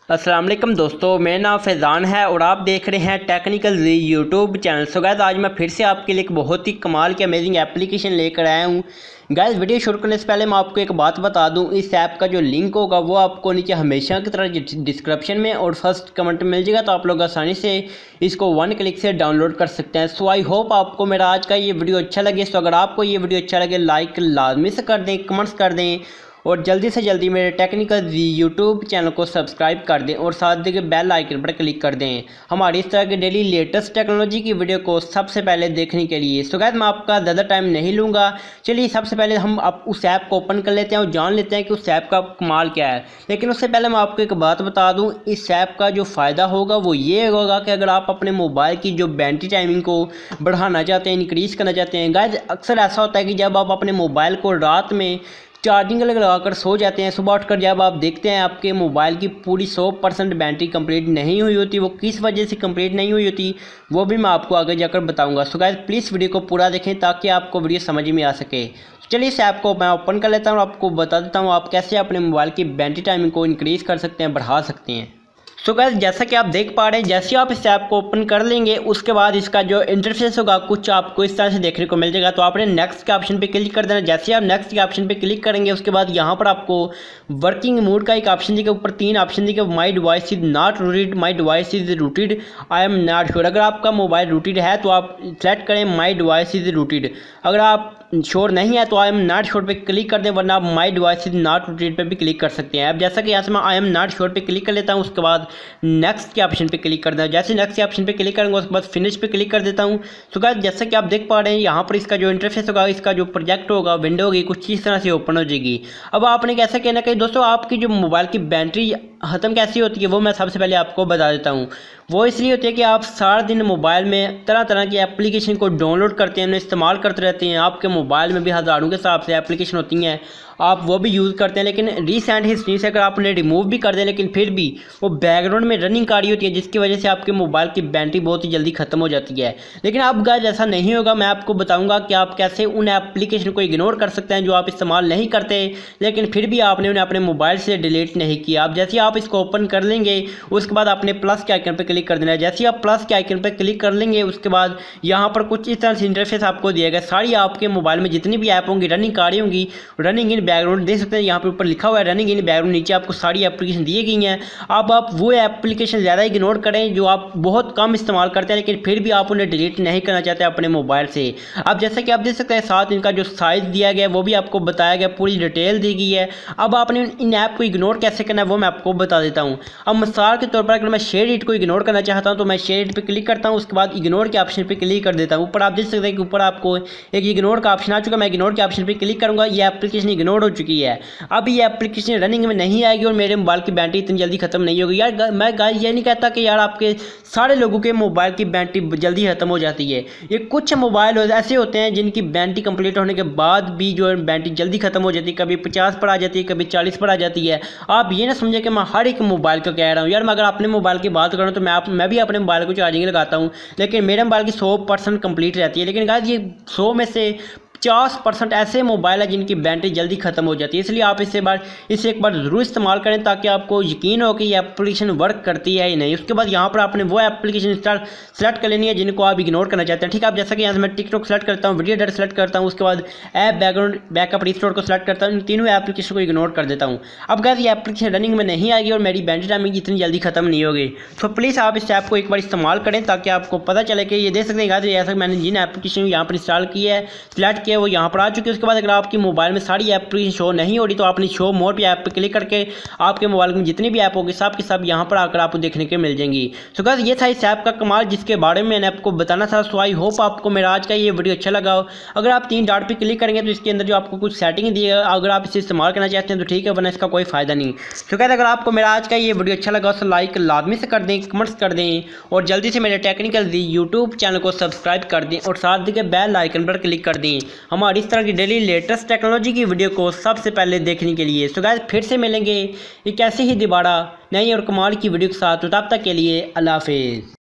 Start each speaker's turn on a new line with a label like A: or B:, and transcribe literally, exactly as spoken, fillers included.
A: अस्सलाम वालेकुम दोस्तों, मेरा नाम फैज़ान है और आप देख रहे हैं technical G YouTube channel. So guys, आज मैं फिर से आपके लिए एक बहुत ही कमाल की अमेजिंग एप्लीकेशन लेकर आया हूँ। गाइस, वीडियो शुरू करने से पहले मैं आपको एक बात बता दूं, इस ऐप का जो लिंक होगा वो आपको नीचे हमेशा की तरह डिस्क्रिप्शन में और फर्स्ट कमेंट में मिल जाएगा, तो आप लोग आसानी से इसको वन क्लिक से डाउनलोड कर सकते हैं। सो आई होप आपको मेरा आज का ये वीडियो अच्छा लगे। सो अगर आपको ये वीडियो अच्छा लगे, लाइक लाजमी से कर दें, कमेंट्स कर दें और जल्दी से जल्दी मेरे टेक्निकल जी यूट्यूब चैनल को सब्सक्राइब कर दें और साथ ही बेल आइकन पर क्लिक कर दें हमारी इस तरह के डेली लेटेस्ट टेक्नोलॉजी की वीडियो को सबसे पहले देखने के लिए। सो गाइस, मैं आपका ज़्यादा टाइम नहीं लूँगा। चलिए सबसे पहले हम अब उस ऐप को ओपन कर लेते हैं और जान लेते हैं कि उस ऐप का कमाल क्या है। लेकिन उससे पहले मैं आपको एक बात बता दूँ, इस ऐप का जो फ़ायदा होगा वो ये होगा कि अगर आप अपने मोबाइल की जो बैटरी टाइमिंग को बढ़ाना चाहते हैं, इंक्रीज़ करना चाहते हैं। गाइस, अक्सर ऐसा होता है कि जब आप अपने मोबाइल को रात में चार्जिंग लगा कर सो जाते हैं, सुबह उठकर जब आप देखते हैं आपके मोबाइल की पूरी सौ परसेंट बैटरी कंप्लीट नहीं हुई होती। वो किस वजह से कंप्लीट नहीं हुई होती वो भी मैं आपको आगे जाकर बताऊंगा। सो गाइस, प्लीज़ वीडियो को पूरा देखें ताकि आपको वीडियो समझ में आ सके। चलिए इस ऐप को मैं ओपन कर लेता हूँ और आपको बता देता हूँ आप कैसे अपने मोबाइल की बैटरी टाइमिंग को इंक्रीज़ कर सकते हैं, बढ़ा सकते हैं। सो गाइस, जैसा कि आप देख पा रहे हैं, जैसे आप इस ऐप को ओपन कर लेंगे उसके बाद इसका जो इंटरफेस होगा कुछ आपको इस तरह से देखने को मिल जाएगा। तो आपने नेक्स्ट के ऑप्शन पे क्लिक कर देना। जैसे आप नेक्स्ट के ऑप्शन पे क्लिक करेंगे उसके बाद यहाँ पर आपको वर्किंग मोड का एक ऑप्शन दिखेगा, ऊपर तीन ऑप्शन दिखेगा, my device is not rooted, my device is rooted, I am not sure. अगर आपका मोबाइल रूटेड है तो आप सेलेक्ट करें माई डिवाइस इज रूटेड। अगर आप श्योर नहीं है तो आई एम नॉट श्योर पे क्लिक कर दें, वरना आप my device is not rooted पे भी क्लिक कर सकते हैं। अब जैसा कि यहाँ से मैं आई एम नॉट श्योर पे क्लिक कर लेता हूँ, उसके बाद नेक्स्ट के ऑप्शन पे क्लिक कर दें। जैसे नेक्स्ट के ऑप्शन पे क्लिक करेंगे उसके बाद फिनिश पे क्लिक कर देता हूँ। सो गाइस, जैसा कि आप देख पा रहे हैं यहाँ पर इसका जो इंटरफेस होगा, इसका जो प्रोजेक्ट होगा, विंडो होगी, कुछ इस तरह से ओपन हो जाएगी। अब आपने कैसा कहना कि दोस्तों आपकी जो मोबाइल की बैटरी ख़त्म कैसी होती है वो मैं सबसे पहले आपको बता देता हूँ। वो इसलिए होती है कि आप सारा दिन मोबाइल में तरह तरह की एप्लीकेशन को डाउनलोड करते हैं, उन्हें इस्तेमाल करते रहते हैं। आपके मोबाइल में भी हज़ारों के हिसाब से एप्लीकेशन होती हैं, आप वो भी यूज़ करते हैं। लेकिन रिसेंट हिस्ट्री से अगर आप उन्हें रिमूव भी कर दें लेकिन फिर भी वो बैकग्राउंड में रनिंग कर रही होती है, जिसकी वजह से आपके मोबाइल की बैटरी बहुत ही जल्दी ख़त्म हो जाती है। लेकिन अब गाइस ऐसा नहीं होगा। मैं आपको बताऊंगा कि आप कैसे उन एप्लीकेशन को इग्नोर कर सकते हैं जो आप इस्तेमाल नहीं करते लेकिन फिर भी आपने उन्हें अपने मोबाइल से डिलीट नहीं किया। अब जैसे आप इसको ओपन कर लेंगे उसके बाद आपने प्लस के आइकन पर क्लिक कर देना है। जैसे आप प्लस के आइकन पर क्लिक कर लेंगे उसके बाद यहाँ पर कुछ इस तरह से इंटरफेस आपको दिया गया। सारी आपके मोबाइल में जितनी भी ऐप होंगी रनिंग कर रही होंगी, रनिंग इन बैकग्राउंड देख सकते हैं। यहाँ पर ऊपर लिखा हुआ है रनिंग इन बैकग्राउंड, नीचे आपको सारी एप्लीकेशन दी गई हैं। अब आप वो एप्लीकेशन ज़्यादा इग्नोर करें जो आप बहुत कम इस्तेमाल करते हैं लेकिन फिर भी आप उन्हें डिलीट नहीं करना चाहते अपने मोबाइल से। अब जैसा कि आप देख सकते हैं साथ इनका जो साइज़ दिया गया है वो भी आपको बताया गया, पूरी डिटेल दी गई है। अब आपने इन ऐप को इग्नोर कैसे करना है वो मैं आपको बता देता हूँ। अब मिसाल के तौर पर अगर मैं शेयर इट को इग्नोर करना चाहता हूँ तो मैं शेयर इट पर क्लिक करता हूँ, उसके बाद इग्नोर के ऑप्शन पर क्लिक कर देता हूँ। ऊपर आप देख सकते हैं कि ऊपर आपको एक इग्नोर का ऑप्शन आ चुका है। मैं इग्नोर के ऑप्शन पर क्लिक करूँगा, ये एप्लीकेशन इग्नोर हो चुकी है। अब ये एप्लीकेशन रनिंग में नहीं आएगी और मेरे मोबाइल की बैटरी इतनी जल्दी खत्म नहीं होगी। यार मैं गाइस ये नहीं कहता कि यार आपके सारे लोगों के मोबाइल की बैटरी जल्दी खत्म हो जाती है। ये कुछ मोबाइल ऐसे होते हैं जिनकी बैटरी कंप्लीट होने के बाद भी जो बैटरी जल्दी खत्म हो जाती है, कभी पचास पर आ जाती है, कभी चालीस पर आ जाती है। आप ये ना समझे कि मैं हर एक मोबाइल का कह रहा हूँ। यार मैं अगर अपने मोबाइल की बात करूँ तो मैं आप मैं भी अपने मोबाइल को चार्जिंग लगाता हूँ लेकिन मेरे मोबाइल की सौ परसेंट कंप्लीट रहती है। लेकिन गाइस ये सौ में से पचास परसेंट ऐसे मोबाइल है जिनकी बैटरी जल्दी खत्म हो जाती है। इसलिए आप इसे बार इसे एक बार ज़रूर इस्तेमाल करें ताकि आपको यकीन हो कि ये एप्लीकेशन वर्क करती है या नहीं। उसके बाद यहाँ पर आपने वो एप्लीकेशन इंस्टॉल सेलेक्ट कर लेनी है जिनको आप इग्नोर करना चाहते हैं। ठीक है, आप जैसा कि यहाँ से मैं टिकटॉक सेलेक्ट करता हूँ, वीडियो एडिटर सेलेक्ट करता हूँ, उसके बाद ऐप बैकग्राउंड बैकअप रिस्टोर को सेलेक्ट करता हूँ, इन तीनों एप्लीकेशन को इग्नोर कर देता हूँ। अब गाइस ये एप्लीकेशन रनिंग में नहीं आएगी और मेरी बैटरी टाइमिंग इतनी जल्दी खत्म नहीं होगी। तो प्लीज़ आप इस ऐप को एक बार इस्तेमाल करें ताकि आपको पता चले कि ये देख सकते हैं गाइस जैसा मैंने जिन एप्लीकेशन यहाँ पर इंस्टॉल की है, सेलेक्ट किया, वो यहाँ पर आ चुकी है। उसके बाद अगर आपकी मोबाइल में सारी एप्लीकेशन शो नहीं हो रही तो आपने शो मोर पे ऐप पे क्लिक करके आपके मोबाइल में जितनी भी ऐप होगी सब की सब यहाँ पर आकर आपको देखने के मिल जाएंगी। सो गाइस ये था इस ऐप का कमाल जिसके बारे में मैंने आपको बताना था। सो आई होप आपको मेरा आज का ये वीडियो अच्छा लगा हो। अगर आप तीन डॉट पे क्लिक करेंगे तो इसके अंदर जो आपको कुछ सेटिंग दी है, अगर आप इसे इस्तेमाल करना चाहते हैं तो ठीक है, वरना इसका कोई फ़ायदा नहीं। सो गाइस अगर आपको मेरा आज का ये वीडियो अच्छा लगा तो लाइक लाजमी से कर दें, कमेंट्स कर दें और जल्दी से मेरे टेक्निकल जी यूट्यूब चैनल को सब्सक्राइब कर दें और साथ ही बेल आइकन पर क्लिक कर दें हमारी इस तरह की डेली लेटेस्ट टेक्नोलॉजी की वीडियो को सबसे पहले देखने के लिए। सो गाइस फिर से मिलेंगे एक ऐसे ही दोबारा नई और कमाल की वीडियो के साथ। तो तब तक के लिए अल्लाह हाफिज़।